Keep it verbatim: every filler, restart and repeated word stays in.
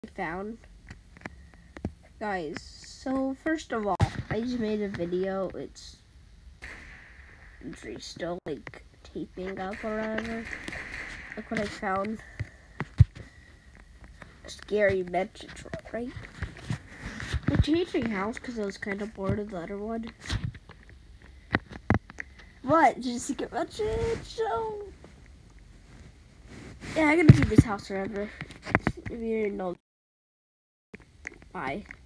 found. Guys, so first of all, I just made a video. It's, it's still like taping up or whatever. Look what I found. Scary message, right? I'm changing house because I was kind of bored of the other one. But just a secret message, so yeah, I'm gonna keep this house forever. If you didn't know. Bye.